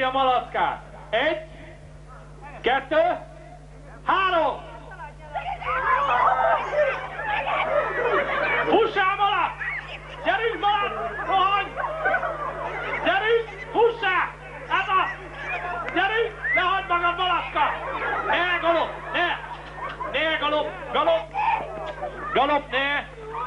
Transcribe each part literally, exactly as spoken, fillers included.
a malackát. Egy, kettő, három! Fussál, malac! Gyerünk, malac! Rohanj! Gyerünk! Fussál! Ez az! Gyerünk! Ne hagyd magad, malacka! Ne, galop! Ne! Ne, galop! Galop! Galop, ne!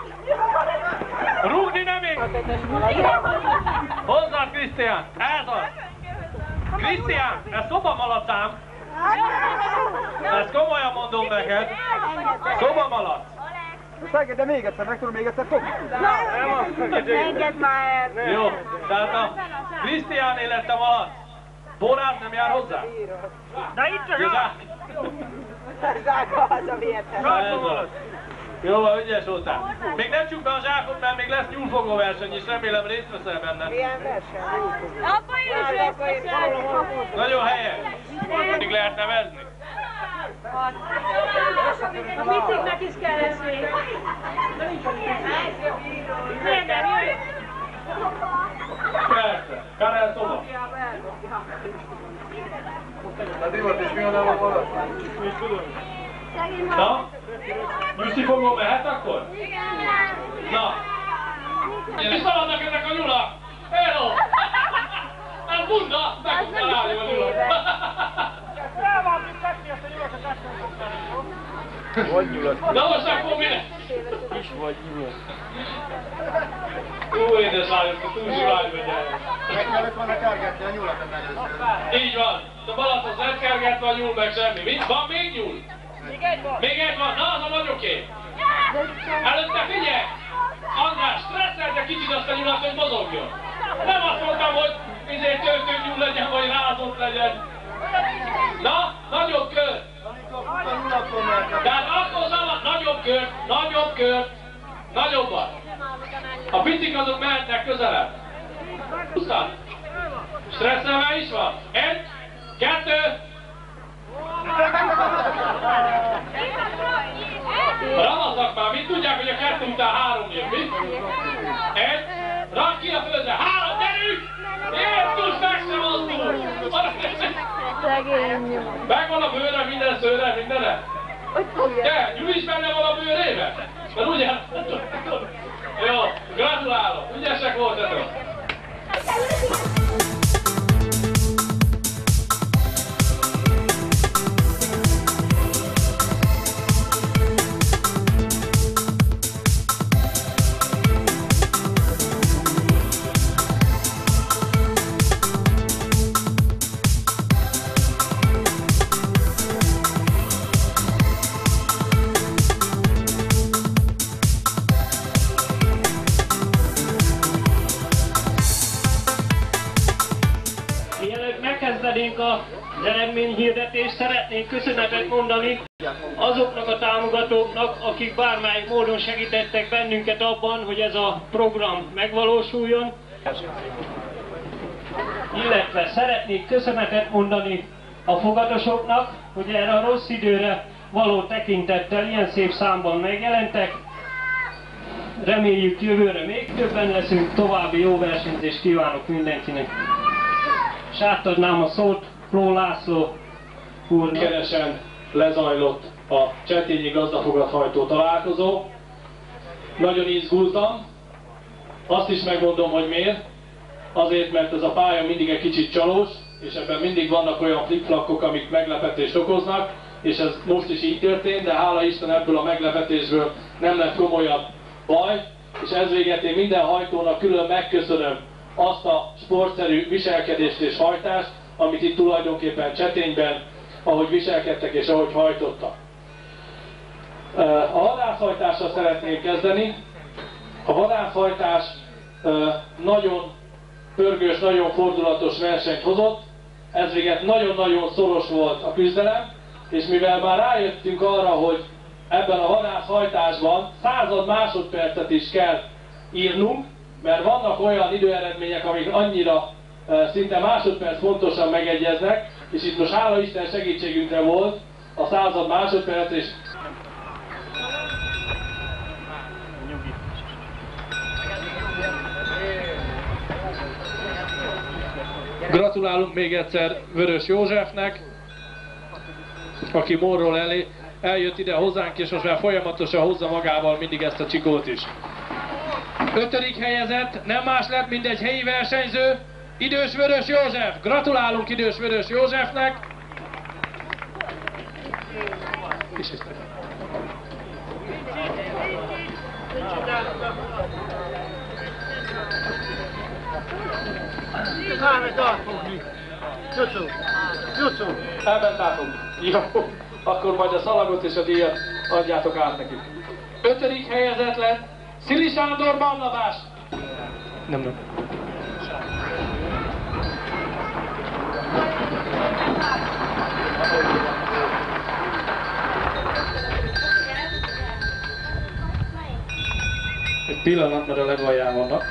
Rúgni nem ég! Hozzá, Krisztián! Ez az! Krisztián! Ez szobamalacám! Ezt komolyan mondom neked! Szobamalac! Szeged, de még egyszer, meg tudom még egyszer fogni. Engedd már! Jó, tehát a Krisztiáné lett a malac. Borász nem jár hozzá? Na itt a zsák! Zsáka hazavihetem. Jó, van, ügyes voltál. Még nem csuk be a zsákot, mert még lesz nyúlfogó verseny, és remélem részt veszel benne. Milyen verseny? Akkor én is részt veszek. Nagyon helyes. Még lehet nevezni. A piciknek is kell esni. Minden jöjj! Persze. Karel szoba. A divat is mi a nem a malac? Na? Nyuszifogó mehet akkor? Na? És szaladnak ezek a nyulak! Hello! Ez bunda! Meg tudsz állni a nyulak! Vagy nyulat. Na most akkor mire? Is vagy nyulat. Jó édes lányok, a túlzsú lány vagy el. Meg kellett volna kergetni a nyulatot először. Így van. A balac az nem kergetve a nyúl meg semmi. Mit? Van még nyúl? Még egy van. Még egy van. Na, az a nagyoké. Előtte figyelj! András, stresszelj egy kicsit azt a nyulat, hogy mozogjon. Nem azt mondtam, hogy izé töltő nyúl legyen, vagy rázott legyen. Na, nagyobb kör. Tehát akkor szabad, nagyobb kör, nagyobb kör, nagyobbat. A picik azok mehetnek közelebb. Pusztán. Stresszelve is van. Egy, kettő. Ramaznak már, mit tudják, hogy a kettő után három jön, mi? Egy, rakd ki a földre, három, gyerünk! Jézus, meg sem mozdul! Megvan a bőre, minden szőre, mindenre? Te, Gyuri is benne van a bőrébe? Mert ugye? Jó, gratulálok, ügyesek voltatok! Megkezdenénk az eredményhirdetést, szeretnénk köszönetet mondani azoknak a támogatóknak, akik bármely módon segítettek bennünket abban, hogy ez a program megvalósuljon. Illetve szeretnék köszönetet mondani a fogadosoknak, hogy erre a rossz időre való tekintettel ilyen szép számban megjelentek. Reméljük jövőre még többen leszünk, további jó versenyzést kívánok mindenkinek. És átadnám a szót Fló László úrnak. Keresen lezajlott a csetényi gazdafogathajtó találkozó. Nagyon izgultam. Azt is megmondom, hogy miért. Azért, mert ez a pálya mindig egy kicsit csalós, és ebben mindig vannak olyan flikflakok, amik meglepetést okoznak, és ez most is így történt, de hála Isten ebből a meglepetésből nem lett komolyabb baj, és ez véget én minden hajtónak külön megköszönöm azt a sportszerű viselkedést és hajtást, amit itt tulajdonképpen Csetényben, ahogy viselkedtek és ahogy hajtottak. A vadászhajtással szeretném kezdeni. A vadászhajtás nagyon pörgős, nagyon fordulatos versenyt hozott, ez véget nagyon-nagyon szoros volt a küzdelem, és mivel már rájöttünk arra, hogy ebben a vadászhajtásban század másodpercet is kell írnunk, mert vannak olyan időeredmények, amik annyira e, szinte másodperc pontosan megegyeznek, és itt most hála Isten segítségünkre volt a század másodperc, és Gratulálunk még egyszer Vörös Józsefnek, aki Morról elé eljött ide hozzánk, és most már folyamatosan hozza magával mindig ezt a csikót is. Ötödik helyezett, nem más lett, mint egy helyi versenyző, Idős Vörös József. Gratulálunk Idős Vörös Józsefnek. Elment átok. Jó, akkor majd a szalagot és a díjat adjátok át nekik. Ötödik helyezett lett Szili Sándor Bamlabás. Nem, nem. Egy pillanat, mert a legalján vannak.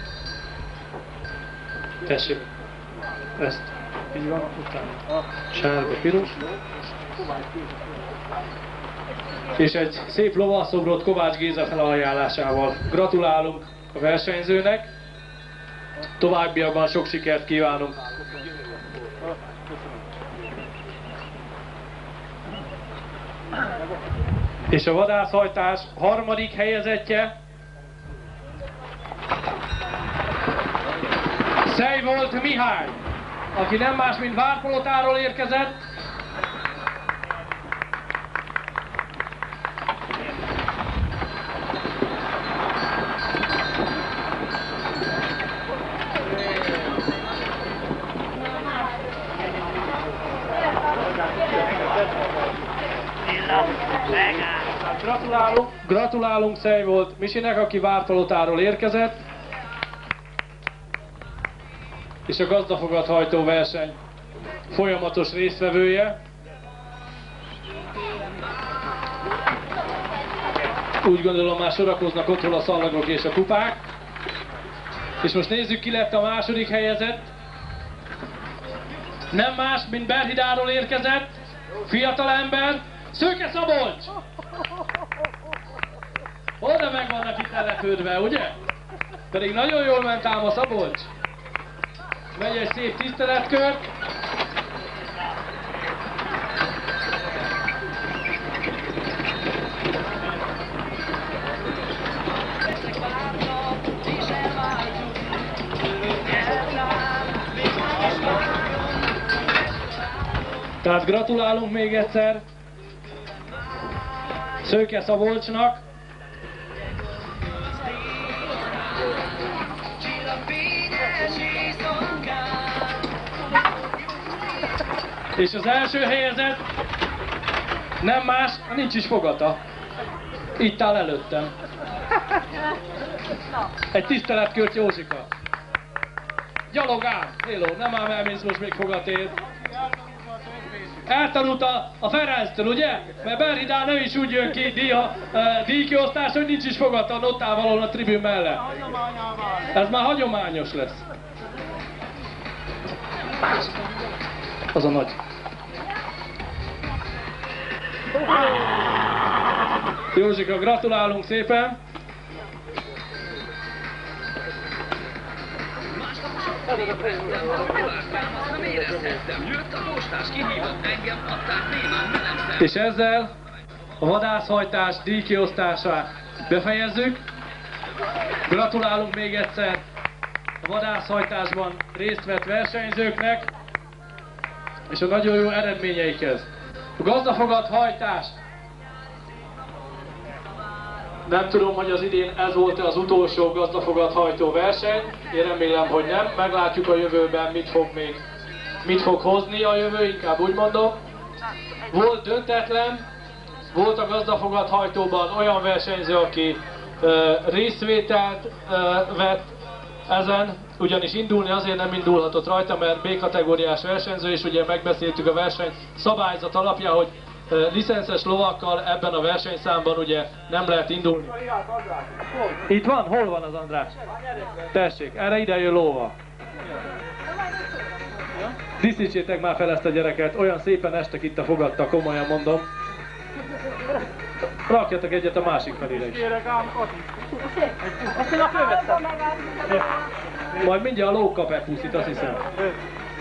Tessék. Ezt. Így van, utána. Sárga, piros. És egy szép lovaszobrot Kovács Géza felajánlásával. Gratulálunk a versenyzőnek. Továbbiakban sok sikert kívánunk. És a vadászhajtás harmadik helyezettje Szejvolt Mihály, aki nem más, mint Várpalotáról érkezett. Gratulálunk, gratulálunk Szejvolt Misinek, aki Várpalotáról érkezett. És a gazdafogadhajtó verseny folyamatos résztvevője. Úgy gondolom, már sorakoznak otthon a szallagok és a kupák. És most nézzük, ki lett a második helyezett. Nem más, mint Berhidáról érkezett fiatalember, Szőke Szabolcs! Oda meg vannak itt telepődve, ugye? Pedig nagyon jól ment ám a Szabolcs. Megy egy szép tiszteletkör. Tehát gratulálunk még egyszer Szőke Szabolcsnak. És az első helyezett nem más, nincs is fogata. Itt áll előttem. Egy tiszteletkört Józsika. Gyalogám! Hello, nem ám elmész most még fogatért. Eltanult a, a Ferenctől, ugye? Mert Berhidán ő is úgy jön ki díja, uh, díjkiosztás, hogy nincs is fogata, ott áll valahol a tribün mellett. Ez már hagyományos lesz. Az a nagy. Józsika, gratulálunk szépen! És ezzel a vadászhajtás díjkiosztását befejezzük. Gratulálunk még egyszer a vadászhajtásban részt vett versenyzőknek és a nagyon jó eredményeikhez. A gazdafogadhajtás. Nem tudom, hogy az idén ez volt az utolsó gazdafogadhajtó verseny. Én remélem, hogy nem. Meglátjuk a jövőben, mit fog még, mit fog hozni a jövő, inkább úgy mondom. Volt döntetlen, volt a gazdafogadhajtóban olyan versenyző, aki ö, részvételt ö, vett ezen, ugyanis indulni azért nem indulhatott rajta, mert B-kategóriás versenyző, és ugye megbeszéltük a verseny szabályzat alapján, hogy licences lovakkal ebben a versenyszámban ugye nem lehet indulni. Itt van? Hol van az András? Tessék, erre ide jön lóval. Díszítsétek már fel ezt a gyereket, olyan szépen estek itt a fogadta, komolyan mondom. Rakjatok egyet a másik felére is. Majd mindjárt a ló kap egy puszit, azt hiszem.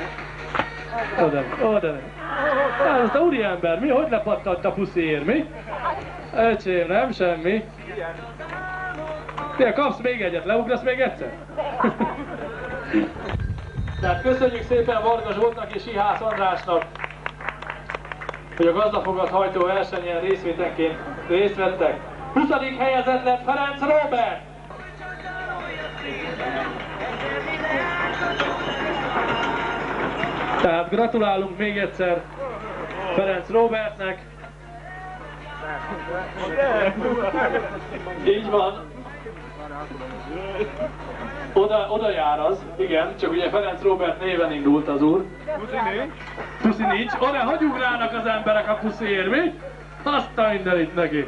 Oda, oda. Hát, azt a úriember, mi? Hogy lepattant a pusziért, mi? Öcsém, nem semmi. Te kapsz még egyet, leugrasz még egyszer? Tehát köszönjük szépen Varga Zsoltnak és Ihász Andrásnak, hogy a gazdafogat hajtó versenyen részvétenként részt vettek. huszadik helyezett lett Ferenc Róbert! Tehát gratulálunk még egyszer Ferenc Róbertnek. Így van. Oda, oda jár az, igen, csak ugye Ferenc Róbert néven indult az úr. Puszi nincs. Oda, hogy ugrálnak az emberek a pusziért, mi? Azt a mindenit neki.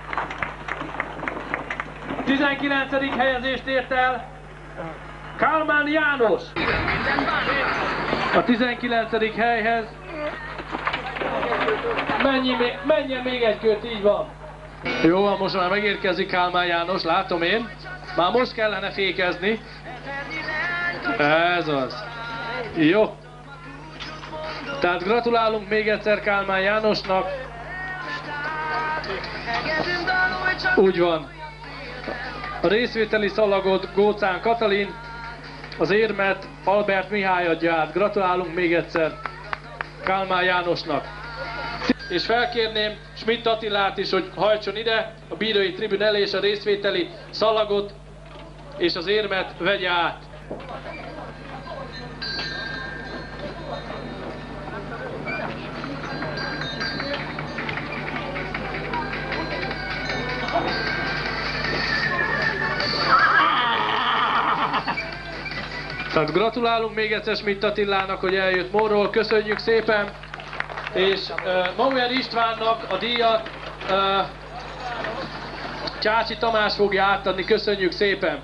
tizenkilencedik helyezést ért el Kálmán János. A tizenkilencedik helyhez mennyi, menjen még egy kört, így van. Jó, van, most már megérkezik Kálmán János, látom én. Már most kellene fékezni. Ez az. Jó. Tehát gratulálunk még egyszer Kálmán Jánosnak. Úgy van. A részvételi szalagot Gócán Katalin, az érmet Albert Mihály adja át. Gratulálunk még egyszer Kálmán Jánosnak. És felkérném Schmidt Attilát is, hogy hajtson ide a bírói tribün elé, és a részvételi szalagot és az érmet vegye át. Tehát gratulálunk még egyszer Schmidt Attilának, hogy eljött Morról, köszönjük szépen! És uh, Mauer Istvánnak a díjat uh, Csácsi Tamás fogja átadni, köszönjük szépen!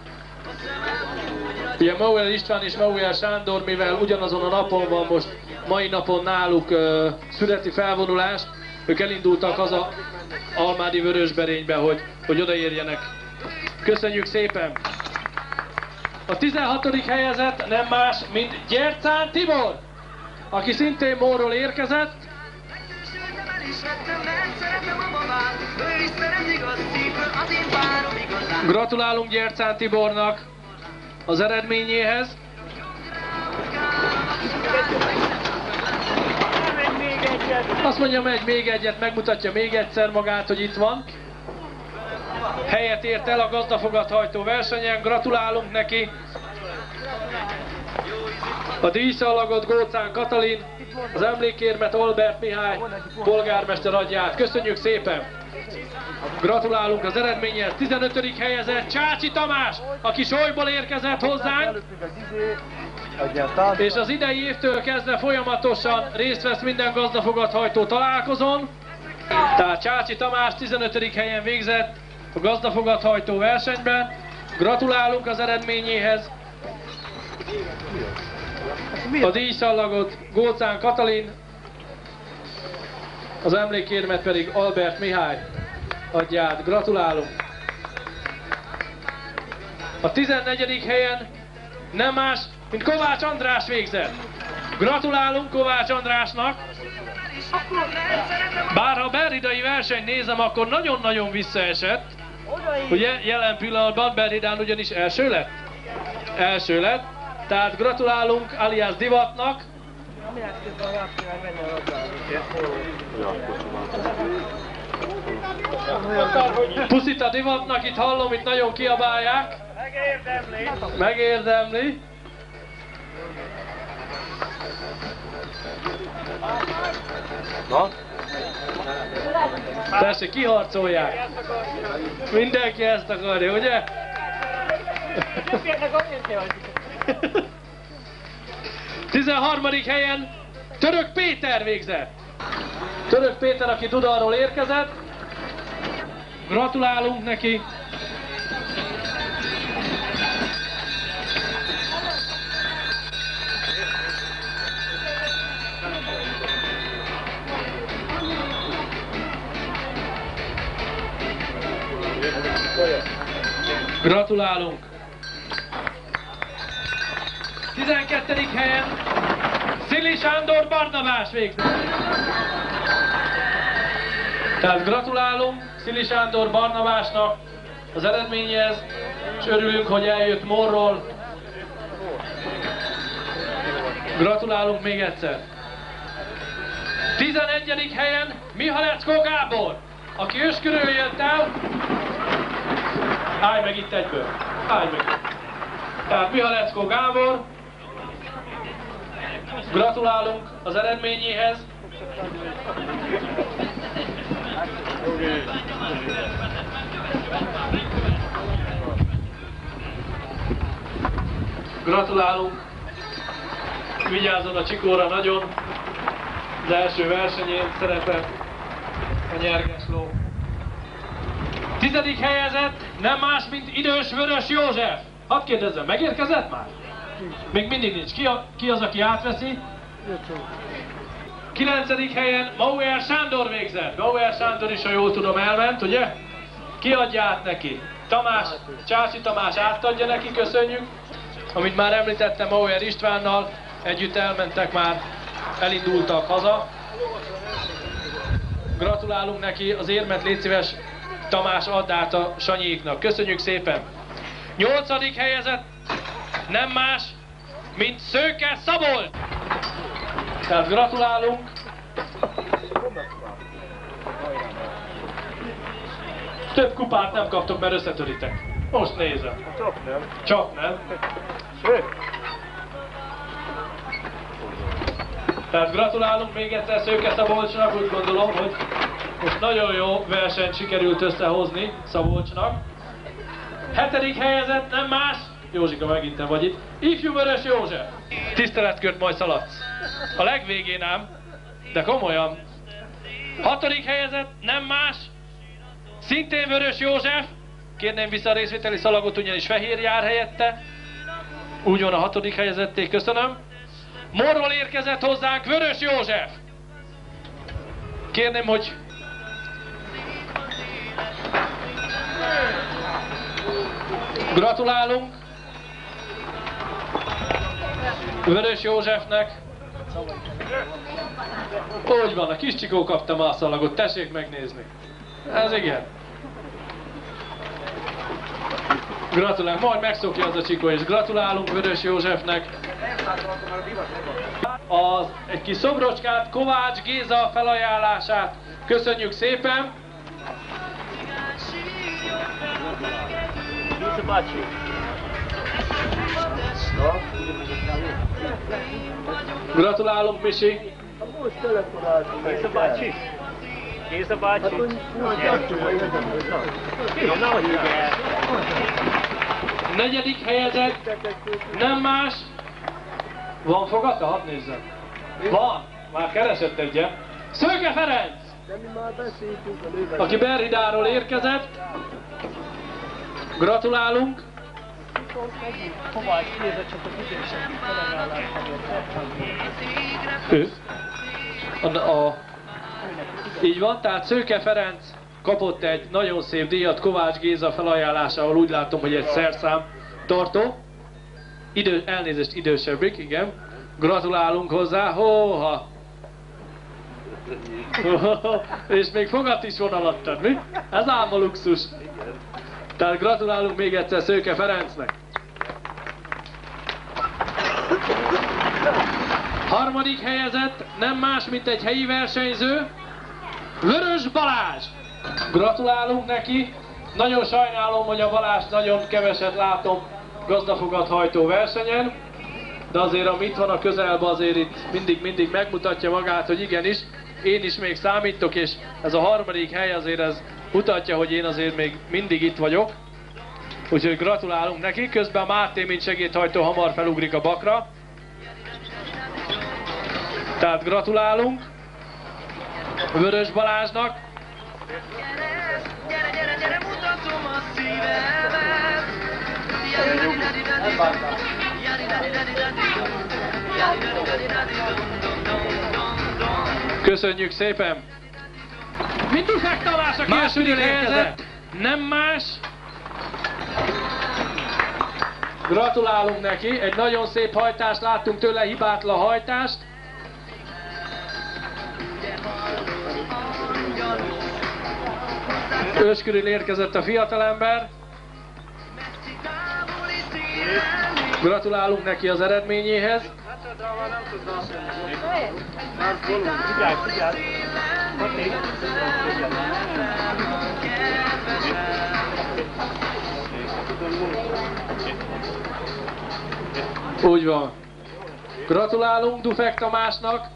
Ugye Mauer István és Mauer Sándor, mivel ugyanazon a napon van most, mai napon náluk uh, születi felvonulás, ők elindultak haza Almádi Vörösberénybe, hogy, hogy odaérjenek. Köszönjük szépen! A tizenhatodik helyezett nem más, mint Gyertyán Tibor, aki szintén Morról érkezett. Gratulálunk Gyertyán Tibornak az eredményéhez. Azt mondja, megy még egyet, megmutatja még egyszer magát, hogy itt van. Helyet ért el a gazdafogathajtó versenyen, gratulálunk neki. A díjszalagot Gócán Katalin, az emlékérmet Albert Mihály polgármester adja át. Köszönjük szépen! Gratulálunk az eredményhez. tizenötödik helyezett Csácsi Tamás, aki Solyból érkezett hozzánk, és az idei évtől kezdve folyamatosan részt vesz minden gazdafogathajtó találkozón. Tehát Csácsi Tamás tizenötödik helyen végzett a gazdafogathajtó versenyben. Gratulálunk az eredményéhez. A díjszallagot Gócán Katalin, az emlékérmet pedig Albert Mihály adja át. Gratulálunk! A tizennegyedik helyen nem más, mint Kovács András végzett. Gratulálunk Kovács Andrásnak! Bár ha a berridai versenyt nézem, akkor nagyon-nagyon visszaesett. Ugye jelen pillanatban Berridán ugyanis első lett? Első lett. Tehát gratulálunk alias Divatnak. Puszit a Divatnak, itt hallom, itt nagyon kiabálják. Megérdemli. Megérdemli. Na? Tessék, kiharcolják. Mindenki ezt akarja, ugye? tizenharmadik helyen Török Péter végzett. Török Péter, aki Dudalról érkezett. Gratulálunk neki. Gratulálunk. tizenkettedik helyen Szili Sándor Barnabás végzett. Tehát gratulálunk Szili Sándor Barnabásnak az eredményhez, és örülünk, hogy eljött Morról. Gratulálunk még egyszer. tizenegyedik helyen Mihalecko Gábor, aki Őskörül jött el. Állj meg itt egyből. Állj meg. Tehát Mihalecko Gábor. Gratulálunk az eredményéhez. Gratulálunk. Vigyázzon a Csikóra nagyon. Az első versenyén szerepel a nyerges ló. Tizedik helyezett nem más, mint idős Vörös József. Hadd kérdezzem, megérkezett már? Még mindig nincs. Ki, a, ki az, aki átveszi? Kilencedik helyen Mauer Sándor végzett. Mauer Sándor is, ha jól tudom, elment, ugye? Ki adja át neki? Tamás, Csácsi Tamás átadja neki, köszönjük. Amit már említettem, Mauer Istvánnal együtt elmentek már, elindultak haza. Gratulálunk neki, az érmet légy szíves, Tamás, add át a Sanyéknak. Köszönjük szépen! Nyolcadik helyezett nem más, mint Szőke Szabolcs! Tehát gratulálunk! Több kupát nem kaptok, mert összetöritek. Most nézem. Csak nem. Csak nem. Tehát gratulálunk még egyszer Szőke Szabolcsnak, úgy gondolom, hogy most nagyon jó versenyt sikerült összehozni Szabolcsnak. Hetedik helyezett nem más, Józsika, megint te vagy itt, Ifjú Vörös József. Tiszteletkört majd szaladsz. A legvégén ám, de komolyan. Hatodik helyezett nem más, szintén Vörös József. Kérném vissza a részvételi szalagot, ugyanis fehér jár helyette. Úgy van, a hatodik helyezették, köszönöm. Morról érkezett hozzánk Vörös József. Kérném, hogy gratulálunk Vörös Józsefnek. Úgy van, a kis Csikó kapta már a szalagot, tessék megnézni. Ez igen. Gratulálunk, majd megszokja az a Csikó, és gratulálunk Vörös Józsefnek. Az, egy kis szobrocskát, Kovács Géza felajánlását köszönjük szépen. Géza bácsi. Gratulálunk, Misi. Most telefonáltunk. Géza bácsi. Géza bácsi. Negyedik helyezett nem más. Van fogata? Hadd nézzem. Van. Már keresett egyet. Szőke Ferenc! Aki Berhidáról érkezett. Gratulálunk. Ő? A, a, így van, tehát Szőke Ferenc kapott egy nagyon szép díjat Kovács Géza felajánlásával, úgy látom, hogy egy szerszám tartó. Idő, elnézést, idősebbik, igen. Gratulálunk hozzá, hóha! És még fogat is van alattad, mi? Ez ám a luxus. Tehát gratulálunk még egyszer Szőke Ferencnek. Harmadik helyezett nem más, mint egy helyi versenyző, Vörös Balázs. Gratulálunk neki. Nagyon sajnálom, hogy a Balázs nagyon keveset látom gazdafogathajtó versenyen, de azért ami itt van a közelben, azért itt mindig-mindig megmutatja magát, hogy igenis, én is még számítok, és ez a harmadik hely azért ez mutatja, hogy én azért még mindig itt vagyok. Úgyhogy gratulálunk neki, közben a Máté, mint segédhajtó, hamar felugrik a bakra. Tehát gratulálunk Vörös Balázsnak. Gyere, gyere, gyere, mutatom a szívemet. Köszönjük szépen! Mindufek Tamás, aki második helyezett, nem más. Gratulálunk neki, egy nagyon szép hajtást láttunk tőle, hibátlan hajtást. Őskörül érkezett a fiatalember. Gratulálunk neki az eredményéhez. Úgy van. Gratulálunk Dufek Tamásnak.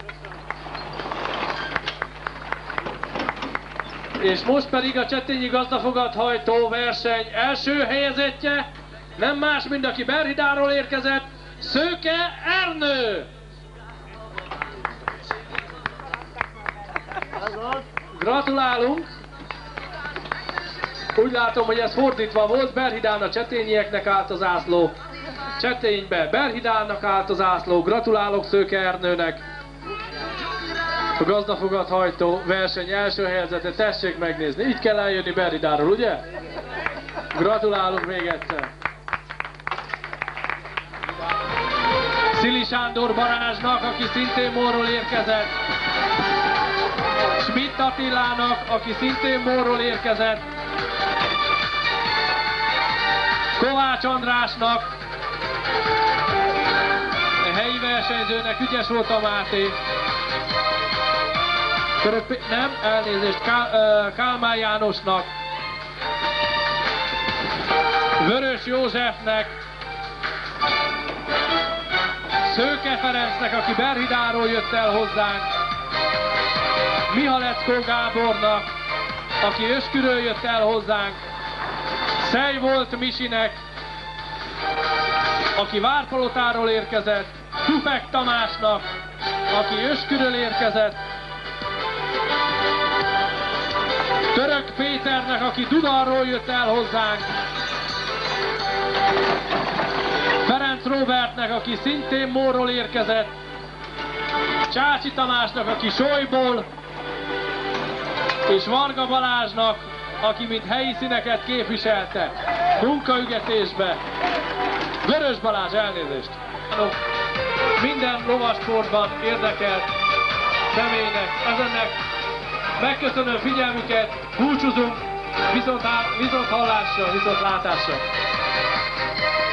És most pedig a Csettényi gazdafogathajtó verseny első helyezettje, nem más, mint aki Berhidáról érkezett, Szőke Ernő! Gratulálunk! Úgy látom, hogy ez fordítva volt, Berhidán a csettényieknek állt az ászló. Csetténybe Berhidának állt az ászló. Gratulálok Szőke Ernőnek! A gazdafogathajtó verseny első helyzete, tessék megnézni. Így kell eljönni Berhidáról, ugye? Gratulálunk még egyszer! Szili Sándor Balázsnak, aki szintén Mórról érkezett. Schmidt Attilának, aki szintén Mórról érkezett. Kovács Andrásnak, a helyi versenyzőnek, ügyes volt a Máté. Köröp, nem, elnézést, Ká, uh, Kálmán Jánosnak, Vörös Józsefnek, Szőke Ferencnek, aki Berhidáról jött el hozzánk, Mihaleckó Gábornak, aki Öskürről jött el hozzánk, Szejvolt Misinek, aki Várpalotáról érkezett, Dufek Tamásnak, aki Öskürről érkezett, Török Péternek, aki Dudarról jött el hozzánk, Ferenc Robertnek, aki szintén Mórról érkezett, Csácsi Tamásnak, aki Solyból, és Varga Balázsnak, aki mint helyi színeket képviselte munkaügetésbe. Vörös Balázs, elnézést! Minden lovasportban érdekelt személynek, ezennek megköszönöm figyelmüket, búcsúzunk, viszont, viszont hallásra, viszont látásra!